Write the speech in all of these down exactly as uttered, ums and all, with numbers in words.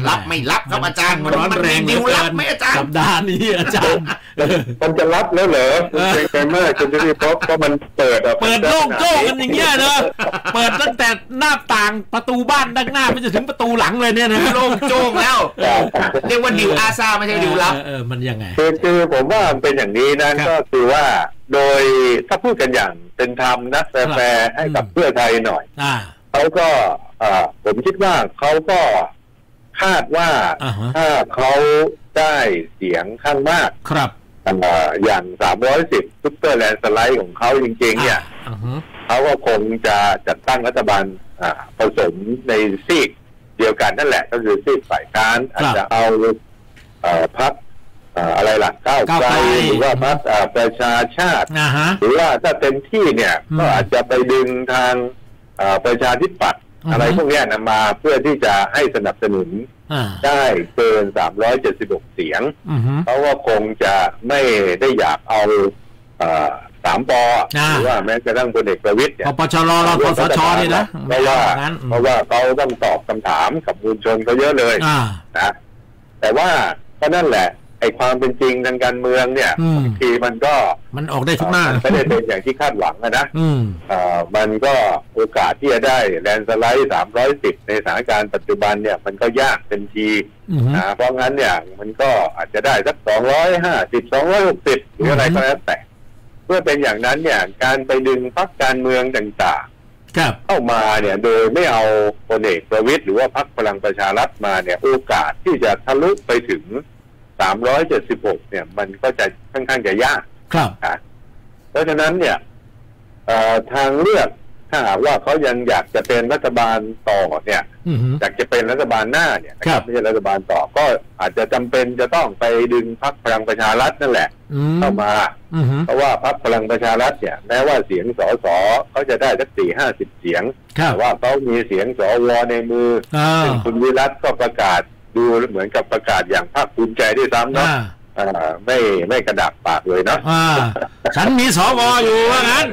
รับไม่รับครับอาจารย์มันร้อนแรงดิวรับไม่อาจารย์สัปดาห์นี้อาจารย์มันจะรับแล้วเหรอเป็นไงเมื่อคุณจะรีบพบก็มันเปิดเปิดโล่งโจ้กันอย่างเงี้ยเนอะเปิดตั้งแต่หน้าต่างประตูบ้านด้านหน้าไปจนถึงประตูหลังเลยเนี่ยนะโล่งโจ้แล้วเรียกว่าดิวอาซาไม่ใช่ดิวรับเออมันยังไงคือคือผมว่าเป็นอย่างนี้นะก็คือว่าโดยถ้าพูดกันอย่างเป็นธรรมนะแฟร์ให้กับเพื่อไทยหน่อยเขาก็ผมคิดว่าเขาก็คาดว่าถ้าเขาได้เสียงข้างมากครับอย่างสามร้อยสิบซุปเปอร์แลนด์สไลด์ของเขาจริงๆเนี่ยเขาก็คงจะจัดตั้งรัฐบาลผสมในซีกเดียวกันนั่นแหละก็คือซีกฝ่ายค้านอาจจะเอาพรรคอะไรล่ะก้าวไกลหรือว่าพรรคประชาชาติหรือว่าถ้าเต็มที่เนี่ยก็อาจจะไปดึงทางประชาธิปัตย์อะไรพวกนี้นำมาเพื่อที่จะให้สนับสนุนได้เกินสามร้อยเจ็ดสิบหกเสียงเพราะว่าคงจะไม่ได้อยากเอาสามปอหรือว่าแม้กระทั่งพลเอกประวิตรเนี่ยปปชรเราคสชนี่นะเพราะว่าเพราะว่าเขาต้องตอบคำถามกับมวลชนเขาเยอะเลยนะแต่ว่าก็นั่นแหละไอ้ความเป็นจริงทางการเมืองเนี่ยบางทีมันก็มันออกได้ทุกหน้าไม่ได้เป็นอย่างที่คาดหวังนะอ่ามันก็โอกาสที่จะได้แลนด์สไลด์สามร้อยสิบในสถานการณ์ปัจจุบันเนี่ยมันก็ยากเป็นทีนะเพราะงั้นเนี่ยมันก็อาจจะได้สักสองร้อยห้าสิบสองร้อยหกสิบหรืออะไรก็แล้วแต่เพื่อเป็นอย่างนั้นเนี่ยการไปดึงพรรคการเมืองต่างๆเข้ามาเนี่ยโดยไม่เอาพลเอกประวิตรหรือว่าพรรคพลังประชารัฐมาเนี่ยโอกาสที่จะทะลุไปถึงสามร้อยเจ็ดสิบหกเนี่ยมันก็จะค่อนข้างจะยากครับเพราะฉะนั้นเนี่ยทางเลือกถ้าหากว่าเขายังอยากจะเป็นรัฐบาลต่อเนี่ยอยากจะเป็นรัฐบาลหน้าเนี่ยไม่ใช่รัฐบาลต่อก็อาจจะจำเป็นจะต้องไปดึงพรรคพลังประชารัฐนั่นแหละเข้ามาเพราะว่าพรรคพลังประชารัฐเนี่ยแม้ว่าเสียงสสเขาจะได้สักสี่ห้าสิบเสียงแต่ว่าเขามีเสียงสวในมือซึ่งคุณวิรัตก็ประกาศดูเหมือนกับประกาศอย่างภาคภูมิใจด้วยซ้ำเนาะไม่ไม่กระดับปากเลยเนาะฉันมีสวอยู่ว่างั้น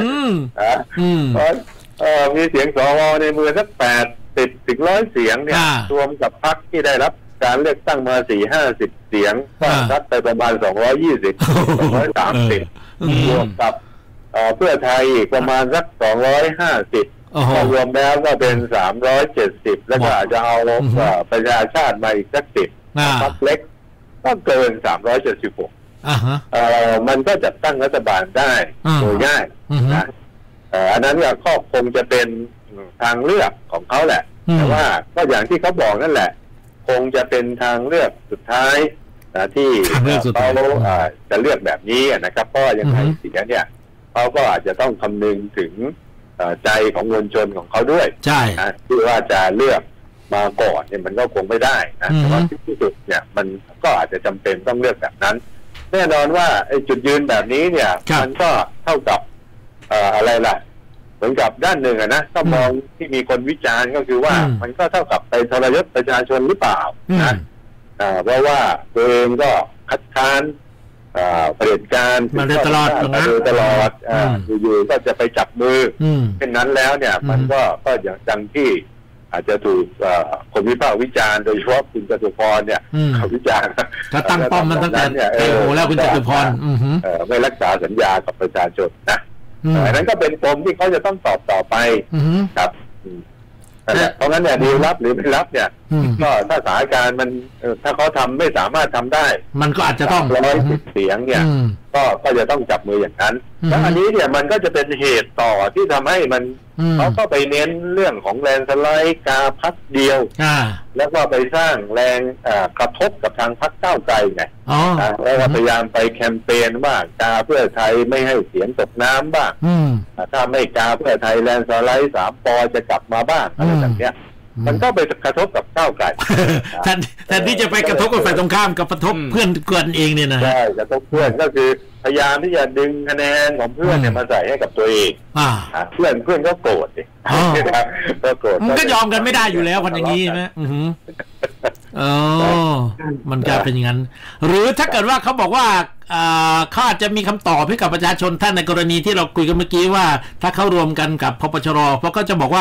มีเสียงสวในมือสักแปดสิบถึงร้อยเสียงเนี่ยรวมกับพรรคที่ได้รับการเลือกตั้งมาสี่ห้าสิบเสียงก็รัดไปประมาณสองร้อยยี่สิบสองร้อยสามสิบรวมกับเพื่อไทยประมาณสักสองร้อยห้าสิบรวมแล้วก็เป็นสามร้อยเจ็ดสิบแล้วก็อาจจะเอาประชาชาติมาอีกสักสิบพรรคเล็กก็เกินสามร้อยเจ็ดสิบหกมันก็จัดตั้งรัฐบาลได้โดยง่ายนะอันนั้นก็คงจะเป็นทางเลือกของเขาแหละแต่ว่าก็อย่างที่เขาบอกนั่นแหละคงจะเป็นทางเลือกสุดท้ายที่เขาจะเลือกแบบนี้นะครับเพราะยังไงเสียเนี่ยเขาก็อาจจะต้องคำนึงถึงใจของมวลชนของเขาด้วยใช่ที่ว่าจะเลือกมาก่อนเนี่ยมันก็คงไม่ได้นะแต่ว่าที่สุดเนี่ยมันก็อาจจะจำเป็นต้องเลือกแบบนั้นแน่นอนว่าไอ้จุดยืนแบบนี้เนี่ยมันก็เท่ากับอะไรล่ะเหมือนกับด้านหนึ่งนะถ้ามองที่มีคนวิจารณ์ก็คือว่ามันก็เท่ากับไปทรยศประชาชนหรือเปล่านะเพราะว่าตัวเองก็คัดค้านเผด็จการมาโดยตลอดมาโดยตลอดอยู่ๆก็จะไปจับมือเช่นนั้นแล้วเนี่ยมันก็ก็อย่างดังที่อาจจะถูกคนวิพากษ์วิจารณ์โดยเฉพาะคุณจตุพรเนี่ยเขาวิจารณ์ก็ตั้งป้อมมันตั้งแต่ไอ้โหแล้วคุณจตุพรไม่รักษาสัญญากับประชาชนนะอันนั้นก็เป็นปมที่เขาจะต้องตอบต่อไปครับเพราะงั้นเนี่ยดีรับหรือไม่รับเนี่ยก็ถ้าสถานการณ์มันถ้าเขาทำไม่สามารถทำได้มันก็อาจจะต้องร้อยสิบเสียงเนี่ยก็ก็จะต้องจับมืออย่างนั้นแล้วอันนี้เนี่ยมันก็จะเป็นเหตุต่อที่ทำให้มันเขาก็ไปเน้นเรื่องของแลนสไลด์กาพักเดียวแล้วก็ไปสร้างแรงกระทบกับทางพรรคก้าวไกลไงแล้วก็พยายามไปแคมเปญว่ากาเพื่อไทยไม่ให้เสียงตกน้ำบ้างถ้าไม่กาเพื่อไทยแลนสไลด์สามปอจะกลับมาบ้างอะไรแบบนี้มันก็ไปกระทบกับก้าวไกลแทนแทนที่จะไปกระทบกับฝ่ายตรงข้ามกับกระทบเพื่อนเกินเองเนี่ยนะใช่กระทบเพื่อนก็คือพยายามที่จะดึงคะแนนของเพื่อนเนี่ยมาใส่ให้กับตัวเองเพื่อนเพื่อนก็โกรธดิก็โกรธมันก็ยอมกันไม่ได้อยู่แล้วคนอย่างนี้ไหมอ๋อมันกลายเป็นอย่างนั้นหรือถ้าเกิดว่าเขาบอกว่าเขาอาจจะมีคำตอบให้กับประชาชนท่านในกรณีที่เราคุยกันเมื่อกี้ว่าถ้าเข้ารวมกันกับพปชรเพราะก็จะบอกว่า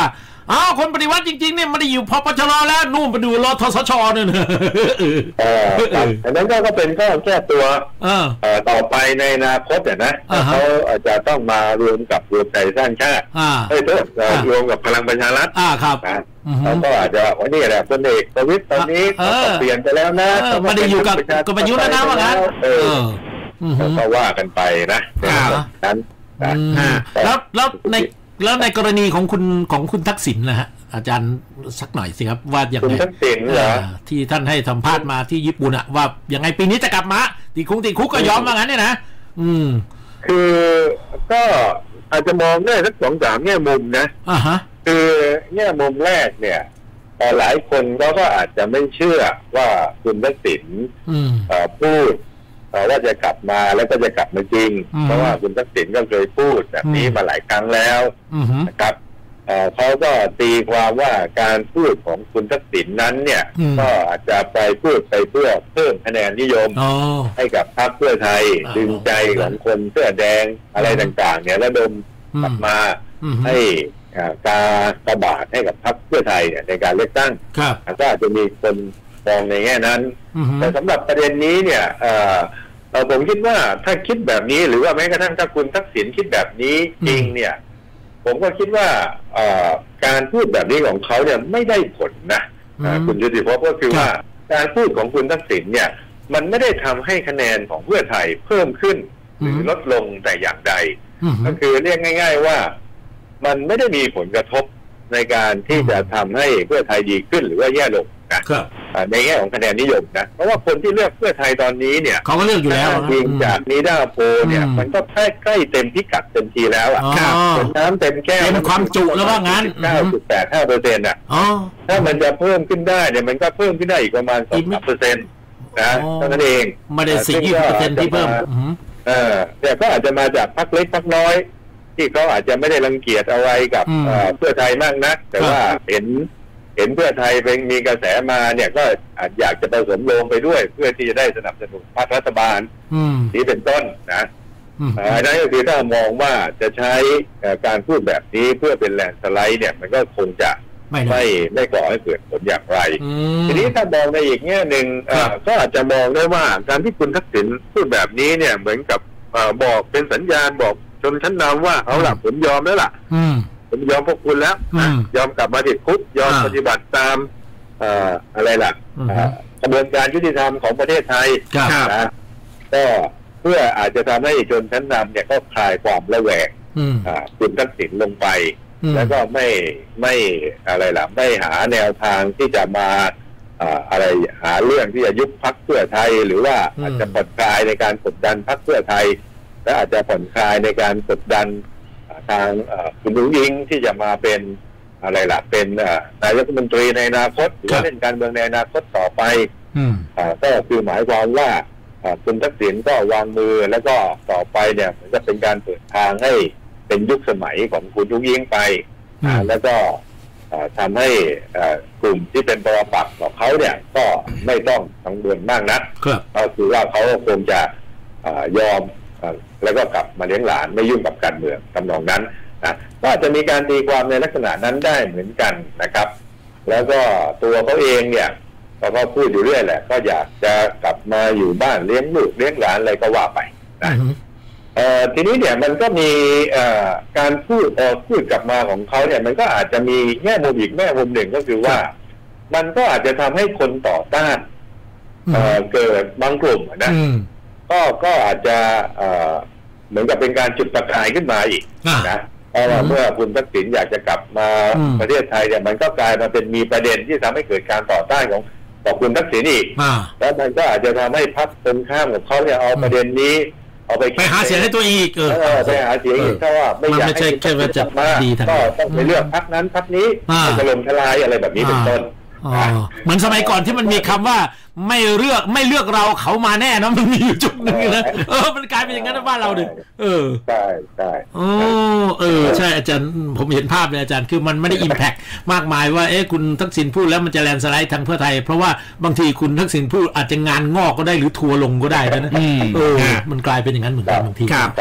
อ้าวคนปฏิวัติจริงๆเนี่ยไม่ได้อยู่พปชรแล้วนู่นไปดูรทสชเนี่ยเอออันนั้นก็เป็นก็แก้ตัวเออต่อไปในอนาคตเนี่ยนะเขาอาจจะต้องมารวมกับรวมไทยสร้างชาติเฮ้ยเพิ่มรวมกับพลังประชารัฐอ่าครับแล้วก็อาจจะวันนี้แหละพลเอกประวิตรตอนนี้ก็เปลี่ยนไปแล้วนะไม่ได้อยู่กับกับประยุทธ์แล้วนะว่างั้นเออก็ว่ากันไปนะนั้นแล้วแล้วในแล้วในกรณีของคุณของคุณทักษิณนะฮะอาจารย์สักหน่อยสิครับว่าอย่างไรที่ท่านให้สัมภาษณ์มาที่ญี่ปุ่นอะว่ายังไงปีนี้จะกลับมาติดคุกติดคุกก็ยอมว่างั้นเนี่ยนะอืมคือก็อาจจะมองได้สักสองสามแง่มุมนะอ่าฮะคือแง่มุมแรกเนี่ยหลายคนก็ก็อาจจะไม่เชื่อว่าคุณทักษิณพูดว่าจะกลับมาแล้วก็จะกลับมาจริงเพราะว่าคุณทักษิณก็เคยพูดแบบนี้มาหลายครั้งแล้วนะครับเขาก็ตีความว่าการพูดของคุณทักษิณนั้นเนี่ยก็อาจจะไปพูดไปเพื่อเพิ่มคะแนนนิยมให้กับพรรคเพื่อไทยดึงใจของคนเสื้อแดงอะไรต่างๆเนี่ยระดมกลับมาให้การกระบาดให้กับพรรคเพื่อไทยเนี่ยในการเลือกตั้งก็อาจจะมีคนมองในแง่นั้นแต่สำหรับประเด็นนี้เนี่ยผมคิดว่าถ้าคิดแบบนี้หรือว่าแม้กระทั่งถ้าคุณทักษิณคิดแบบนี้จริงเนี่ยผมก็คิดว่าการพูดแบบนี้ของเขาเนี่ยไม่ได้ผลนะคุณยุติภพก็คือว่าการพูดของคุณทักษิณเนี่ยมันไม่ได้ทำให้คะแนนของเพื่อไทยเพิ่มขึ้นหรือลดลงแต่อย่างใดก็คือเรียกง่ายๆว่ามันไม่ได้มีผลกระทบในการที่จะทำให้เพื่อไทยดีขึ้นหรือว่าแย่ลงนะในแง่ของคะแนนนิยมนะเพราะว่าคนที่เลือกเพื่อไทยตอนนี้เนี่ยเขาก็เลือกอยู่แล้วจริงจากนิดาโพเนี่ยมันก็ใกล้ใกล้เต็มพิกัดเต็มทีแล้วอ่ะเป็นน้ำเต็มแก้วเต็มความจุแล้วว่างั้นเก้าจุดแปดห้าเปอร์เซ็นต์อ่ะถ้ามันจะเพิ่มขึ้นได้เนี่ยมันก็เพิ่มขึ้นได้อีกประมาณสองเปอร์เซ็นต์นะเท่านั้นเองไม่ได้สี่เปอร์เซ็นต์ที่เพิ่มเออแต่ก็อาจจะมาจากพรรคเล็กพรรคน้อยที่เขาอาจจะไม่ได้รังเกียจเอาไว้กับเพื่อไทยมากนักแต่ว่าเห็นเห็นเพื่อไทยเป็นมีกระแสมาเนี่ยก็อาจอยากจะผสมโลงไปด้วยเพื่อที่จะได้สนับสนุนพรรครัฐบาลนี้เป็นต้นนะอันนั้นก็คือถ้ามองว่าจะใช้การพูดแบบนี้เพื่อเป็นแลนด์สไลด์เนี่ยมันก็คงจะไม่ไม่ก่อให้เกิดผลอย่างไรทีนี้ถ้ามองในอีกแง่หนึ่งก็อาจจะมองได้ว่าการที่คุณทักษิณพูดแบบนี้เนี่ยเหมือนกับบอกเป็นสัญญาณบอกชนชั้นนำว่าเอาล่ะผมยอมแล้วล่ะผมยอมพวกคุณแล้วยอมกลับมาติดคุกยอมปฏิบัติตามอะไรล่ะกระบวนการยุติธรรมของประเทศไทยนะก็เพื่ออาจจะทำให้ชนชั้นนำเนี่ยก็คลายความระแวงคุณทักษิณลงไปแล้วก็ไม่ไม่อะไรล่ะไม่หาแนวทางที่จะมาอะไรหาเรื่องที่จะยุบพรรคเพื่อไทยหรือว่าอาจจะผ่อนคลายในการกดดันพรรคเพื่อไทยและอาจจะผ่อนคลายในการกดดันทางคุณลุงยิงที่จะมาเป็นอะไรล่ะเป็นนายรัฐมนตรีในอนาคตหรือว่าเล่นการเมืองในอนาคตต่อไปก็คือหมายความว่าคุณทักษิณก็วางมือแล้วก็ต่อไปเนี่ยมันจะเป็นการเปิดทางให้เป็นยุคสมัยของคุณลุงยิงไปแล้วก็ทำให้กลุ่มที่เป็นปรปักษ์ของเขาเนี่ยก็ไม่ต้องกังวลมากนักก็คือว่าเขาคงจะยอมแล้วก็กลับมาเลี้ยงหลานไม่ยุ่งกับการเมืองทำนองนั้นนะก็จะมีการตีความในลักษณะนั้นได้เหมือนกันนะครับแล้วก็ตัวเขาเองเนี่ยเขาก็พูดอยู่เรื่อยแหละก็อยากจะกลับมาอยู่บ้านเลี้ยงลูกเลี้ยงหลานอะไรก็ว่าไปนะทีนี้เนี่ยมันก็มีการพูดพูดกลับมาของเขาเนี่ยมันก็อาจจะมีแง่มุมอีกแง่มุมหนึ่งก็คือว่ามันก็อาจจะทำให้คนต่อต้านเกิดบางกลุ่มนะก็ก็อาจจะเหมือนกับเป็นการจุดประกายขึ้นมาอีกนะเพราะว่าเมื่อคุณทักษิณอยากจะกลับมาประเทศไทยเนี่ยมันก็กลายมาเป็นมีประเด็นที่ทำให้เกิดการต่อต้านของของคุณทักษิณอีกแล้วมันก็อาจจะทำให้พรรคตรงข้ามกับเขาเนี่ยเอาประเด็นนี้เอาไปไปหาเสียงให้ตัวอีกเออไปหาเสียงอีกถ้าว่าไม่อยากให้คุณทักษิณกลับมาก็ต้องไปเลือกพรรคนั้นพรรคนี้ถล่มทลายอะไรแบบนี้เป็นต้นเหมือนสมัยก่อนที่มันมีคำว่าไม่เลือกไม่เลือกเราเขามาแน่นะมันมีอยู่จุดหนึ่งนะเออมันกลายเป็นอย่างนั้นในบ้านเราดิเออใช่ใช่โอ้เออใช่อาจารย์ผมเห็นภาพเลยอาจารย์คือมันไม่ได้อิมแพคมากมายว่าเอ๊ะคุณทักษิณพูดแล้วมันจะแลนสไลด์ทางเพื่อไทยเพราะว่าบางทีคุณทักษิณพูดอาจจะงานงอกก็ได้หรือทัวลงก็ได้นะเออมันกลายเป็นอย่างนั้นเหมือนกันบางทีครับ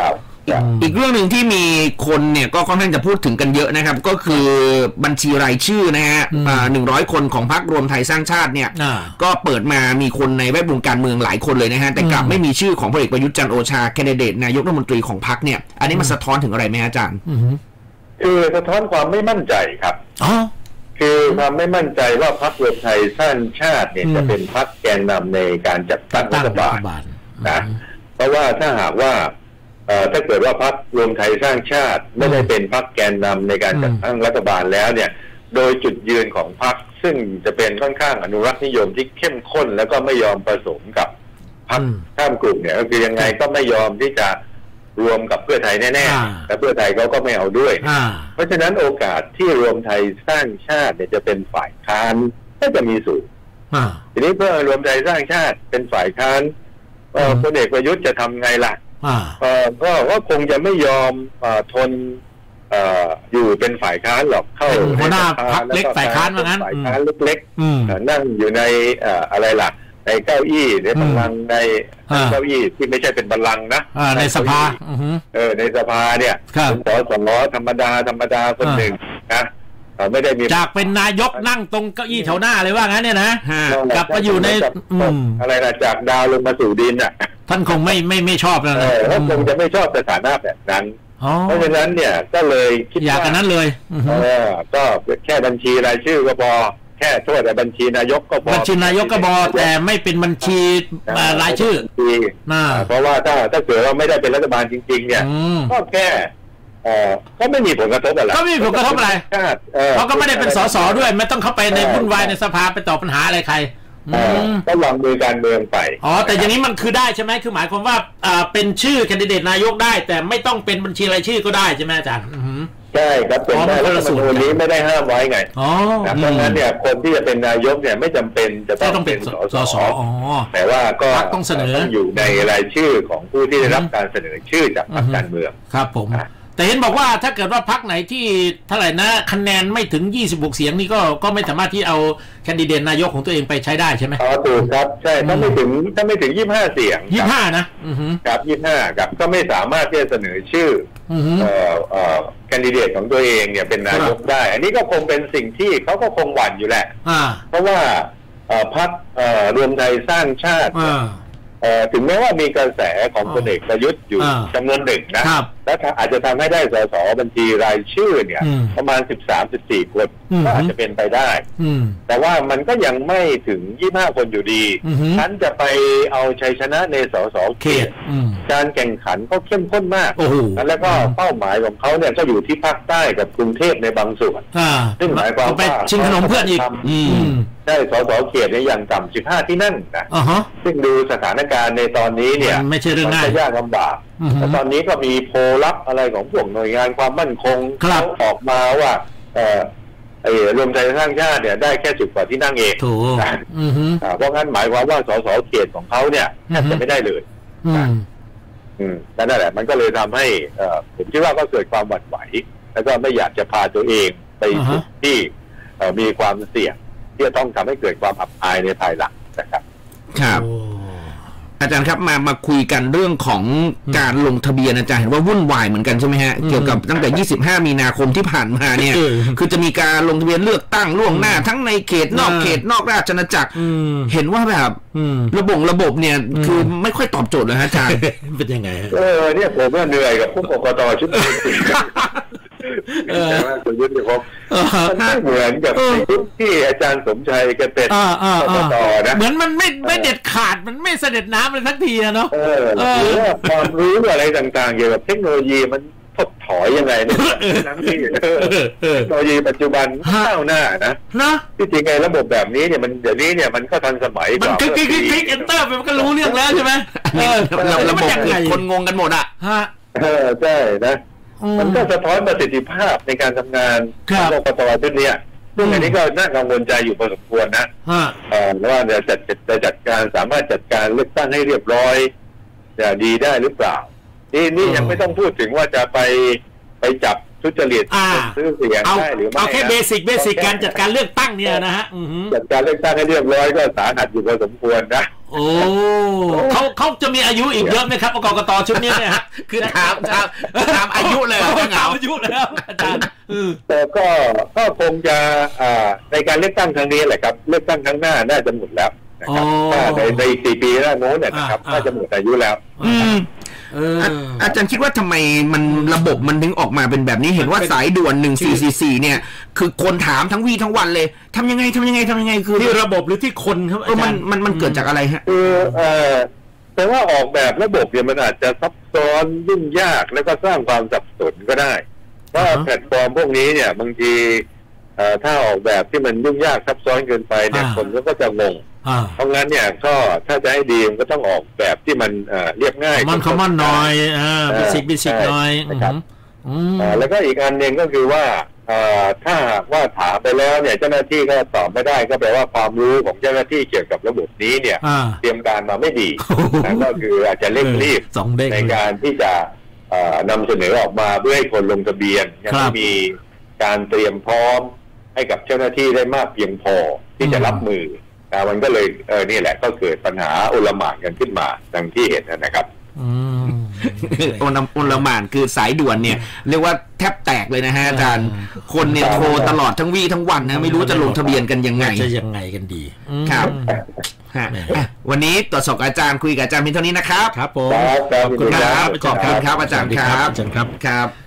อีกเรื่องหนึ่งที่มีคนเนี่ยก็ค่อนข้างจะพูดถึงกันเยอะนะครับก็คือบัญชีรายชื่อนะฮะหนึ่งร้อยคนของพรรครวมไทยสร้างชาติเนี่ยก็เปิดมามีคนในแวดวงการเมืองหลายคนเลยนะฮะแต่กลับไม่มีชื่อของพลเอกประยุทธ์จันทร์โอชาแคนดิเดตนายกรัฐมนตรีของพรรคเนี่ยอันนี้มันสะท้อนถึงอะไรไหมอาจารย์คือสะท้อนความไม่มั่นใจครับคือความไม่มั่นใจว่าพรรครวมไทยสร้างชาติเนี่ยจะเป็นพรรคแกนนำในการจัดตั้งรัฐบาลนะเพราะว่าถ้าหากว่าถ้าเกิดว่าพรรครวมไทยสร้างชาติไม่ได้เป็นพรรคแกนนำในการจัดตั้งรัฐบาลแล้วเนี่ยโดยจุดยืนของพรรคซึ่งจะเป็นค่อนข้างอนุรักษ์นิยมที่เข้มข้นแล้วก็ไม่ยอมผสมกับพรรคข้ามกลุ่มเนี่ยก็คือยังไงก็ไม่ยอมที่จะรวมกับเพื่อไทยแน่ๆแต่เพื่อไทยเขาก็ไม่เอาด้วยเพราะฉะนั้นโอกาสที่รวมไทยสร้างชาติเนี่ยจะเป็นฝ่ายค้านก็จะมีสูงทีนี้เพื่อรวมไทยสร้างชาติเป็นฝ่ายค้านพลเอกประยุทธ์จะทำไงล่ะก็ก็คงจะไม่ยอมทนอยู่เป็นฝ่ายค้านหรอกเข้าหัวหน้าพรรคเล็กฝ่ายค้านว่างั้นฝ่ายค้านเล็กๆนั่งอยู่ในอะไรล่ะในเก้าอี้ในบัลลังก์ในเก้าอี้ที่ไม่ใช่เป็นบัลลังก์นะในสภาเออในสภาเนี่ยเป็นสสธรรมดาธรรมดาคนหนึ่งนะไม่ได้มีจากเป็นนายกนั่งตรงเก้าอี้แถวหน้าเลยว่างั้นเนี่ยนะกลับมาอยู่ในอะไรนะจากดาวลงมาสู่ดินอ่ะท่านคงไม่ไม่ไม่ชอบแล้วนะท่านคงจะไม่ชอบสถานะแบบนั้นเพราะฉะนั้นเนี่ยก็เลยคิดว่าอยากกันนั้นเลยเออก็แค่บัญชีรายชื่อก็พอแค่โทษแต่บัญชีนายกก็พอบัญชีนายกก็พอแต่ไม่เป็นบัญชีรายชื่อเพราะว่าถ้าถ้าเกิดว่าไม่ได้เป็นรัฐบาลจริงๆเนี่ยก็แค่เออก็ไม่มีผลกระทบอะไรก็ไม่มีผลกระทบอะไรเขาก็ไม่ได้เป็นสสด้วยไม่ต้องเข้าไปในวุ่นวายในสภาไปตอบปัญหาอะไรใครก็วางมือการเมืองไปอ๋อแต่อย่างนี้มันคือได้ใช่ไหมคือหมายความว่าอ่าเป็นชื่อแคนดิเดตนายกได้แต่ไม่ต้องเป็นบัญชีรายชื่อก็ได้ใช่ไหมอาจารย์ใช่ครับเป็นได้รัฐธรรมนูญนี้ไม่ได้ห้ามไว้ไงเพราะงั้นเนี่ยคนที่จะเป็นนายกเนี่ยไม่จำเป็นจะต้องเป็นสสแต่ว่าก็ต้องเสนออยู่ในรายชื่อของผู้ที่ได้รับการเสนอชื่อจากพรรคการเมืองครับผมแต่เห็นบอกว่าถ้าเกิดว่าพรรคไหนที่เท่าไหร่นะคะแนนไม่ถึงยี่สิบหกเสียงนี่ก็ก็ไม่สามารถที่เอาแคนดิเดตนายกของตัวเองไปใช้ได้ใช่ไหมอ๋อถูกครับใช่ถ้าไม่ถึงถ้าไม่ถึงยี่สิบห้าเสียงยี่สิบห้านะครับยี่สิบห้าครับก็ไม่สามารถที่จะเสนอชื่อเอ่อเอ่อแคนดิเดตของตัวเองเนี่ยเป็นนายกได้อันนี้ก็คงเป็นสิ่งที่เขาก็คงหวั่นอยู่แหละเพราะว่าพรรครวมไทยสร้างชาติถึงแม้ว่ามีกระแสของพลเอกประยุทธ์อยู่จำนวนหนึ่งนะและอาจจะทำให้ได้สสบัญชีรายชื่อเนี่ยประมาณ สิบสาม สิบสี่ คนก็อาจจะเป็นไปได้แต่ว่ามันก็ยังไม่ถึงยี่สิบห้าคนอยู่ดีฉันจะไปเอาชัยชนะในสสเขตการแข่งขันก็เข้มข้นมากแล้วก็เป้าหมายของเขาเนี่ยก็อยู่ที่ภาคใต้กับกรุงเทพในบางส่วนซึ่งหมายความว่าชิงขนมเพื่อนอีกได้สสเขตในอย่างต่ำสิบห้าที่นั่นนะซึ่งดูสถานการณ์ในตอนนี้เนี่ยไม่ใช่เรื่องง่ายยากลำบากแต่ตอนนี้ก็มีโพลลับอะไรของพวกหน่วยงานความมั่นคงเขาออกมาว่าเออไอ้รวมไทยสร้างชาติเนี่ยได้แค่สิบกว่าที่นั่งเองถูกเพราะงั้นหมายความว่าสสเขตของเขาเนี่ยแทบจะไม่ได้เลยอืมนั่นแหละมันก็เลยทำให้ผมคิดว่าก็เกิดความหวั่นไหวแล้วก็ไม่อยากจะพาตัวเองไปจุดที่มีความเสี่ยงที่จะต้องทำให้เกิดความอับอายในภายหลังนะครับครับอาจารย์ครับมามาคุยกันเรื่องของการลงทะเบียนอาจารย์เห็นว่าวุ่นวายเหมือนกันใช่ไหมฮะเกี่ยวกับตั้งแต่ยี่สิบห้ามีนาคมที่ผ่านมาเนี่ยคือจะมีการลงทะเบียนเลือกตั้งล่วงหน้าทั้งในเขตนอกเขตนอกราชอาณาจักรเห็นว่าแบบระบบระบบเนี่ยคือไม่ค่อยตอบโจทย์เลยฮะอาจารย์เป็นยังไงเออเนี่ยผมก็เหนื่อยกับผู้กกตชุดนี้เออคุณยุทธภพมันไม่เหมือนกับยุคที่อาจารย์สมชัยแกเป็นกกตนะเหมือนมันไม่ไม่เด็ดขาดมันไม่เสด็จน้ำเลยทักทีนะเนาะเออหรือว่าความรู้อะไรต่างๆเกี่ยวกับเทคโนโลยีมันถดถอยยังไงเนี่ยทั้งที่เทคโนโลยีปัจจุบันก้าวหน้านะนะที่จริงไงระบบแบบนี้เนี่ยมันเดี๋ยวนี้เนี่ยมันก็ทันสมัยกว่าคลิกคลิกคลิกเอนเตอร์มันก็รู้เรื่องแล้วใช่ไหมเออระบบคนงงกันหมดอ่ะฮะเออใช่นะมันก็สะท้อนประสิทธิภาพในการทำงานของกกตชุดนี้ซึ่งอันนี้ก็น่ากังวลใจอยู่พอสมควรนะว่าจะจัดจะจัดการสามารถจัดการเลือกตั้งให้เรียบร้อยจะดีได้หรือเปล่านี่นี่ยังไม่ต้องพูดถึงว่าจะไปไปจับทุจริตซื้อเสียงได้หรือไม่เอาแค่เบสิกเบสิกการจัดการเลือกตั้งเนี่ยนะฮะจัดการเลือกตั้งให้เรียบร้อยก็สาหัสอยู่พอสมควรนะโอ้เขาเขาจะมีอายุอีกเยอะไหมครับกกตชุดนี้เนี่ยฮะคือถามถามถามอายุเลยถามอายุแล้วอาจารย์แต่ก็ก็คงจะในการเลือกตั้งครั้งนี้แหละครับเลือกตั้งครั้งหน้าน่าจะหมดแล้วนะครับในในอีกสี่ปีแล้วโน้นเนี่ยนะครับน่าจะหมดอายุแล้วอาจารย์คิดว่าทำไมมันระบบมันถึงออกมาเป็นแบบนี้เห็นว่าสายด่วนหนึ่งสี่สี่สี่เนี่ยคือคนถามทั้งวี่ทั้งวันเลยทำยังไงทำยังไงทำยังไงคือที่ระบบหรือที่คนครับอาจารย์มันมันเกิดจากอะไรฮะคือเออแต่ว่าออกแบบระบบเนี่ยมันอาจจะซับซ้อนยุ่งยากแล้วก็สร้างความสับสนก็ได้เพราะแพลตฟอร์มพวกนี้เนี่ยบางทีถ้าออกแบบที่มันยุ่งยากซับซ้อนเกินไปเนี่ยคนก็จะงงเพราะงั้นเนี่ยก็ถ้าจะให้ดีมันก็ต้องออกแบบที่มันเรียบง่ายมันคอมมอนน้อยบิสิกบิสิกน้อยนะครับแล้วก็อีกอันหนึ่งก็คือว่าถ้าว่าถามไปแล้วเนี่ยเจ้าหน้าที่ก็ตอบไม่ได้ก็แปลว่าความรู้ของเจ้าหน้าที่เกี่ยวกับระบบนี้เนี่ยเตรียมการมาไม่ดีนั่นก็คืออาจจะเร่งรีบในการที่จะนำเสนอออกมาเพื่อให้คนลงทะเบียนยังไม่มีการเตรียมพร้อมให้กับเจ้าหน้าที่ได้มากเพียงพอที่จะรับมือมันก็เลยเออนี่แหละก็เกิดปัญหาโอลหม่านกันขึ้นมาดังที่เห็นนะครับโอลหม่านคือสายด่วนเนี่ยเรียกว่าแทบแตกเลยนะฮะอาจารย์คนเนี่ยโทรตลอดทั้งวี่ทั้งวันนะไม่รู้จะลงทะเบียนกันยังไงจะยังไงกันดีครับวันนี้ตรวจสอบอาจารย์คุยกับอาจารย์เพียงเท่านี้นะครับครับผมขอบคุณครับขอบคุณครับอาจารย์ครับอาจารย์ครับครับ